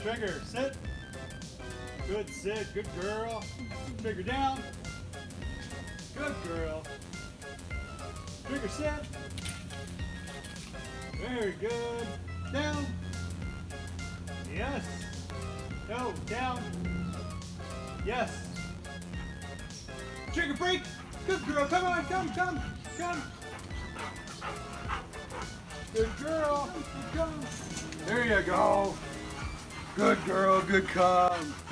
Trigger, sit. Good sit, good girl. Trigger down. Good girl. Trigger sit. Very good. Down. Yes. No, down. Yes. Trigger break. Good girl. Come on, come. Good girl. Come. There you go. Good girl, good come.